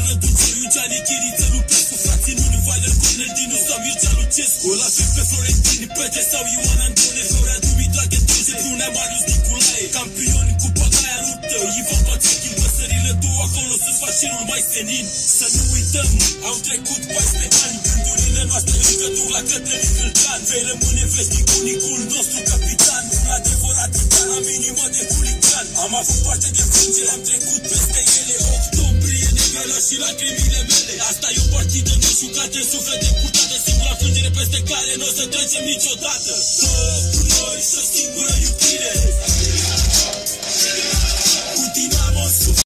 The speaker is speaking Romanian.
Răduciu, Gianni Chiriță, Lupescu, frații Nunu, Valer, Cornel, sau Mircea Lucescu. La fel pe Florentini, Petre sau Ioan Antone, Florea Dumitrache, Tunce, Brunea, Marius Nicolae. Campioni cu pagaia ruptă, Ivan Pațachil, păsările două acolo să-ți faci cerul mai senin. Să nu uităm, au trecut 14 ani, gândurile noastre încă duc la Cătălin Câlcan. Vei rămâne veșnic unicul nostru capitan, un adevărat titan, la minimă de huligan. Am avut parte de frângere, am trecut peste ele, octombrie negră și lacrimile mele. Asta e o partidă nejucată, în suflet de purtată, singura frângere peste care nu o să trecem niciodată. Noi și o singură iubire.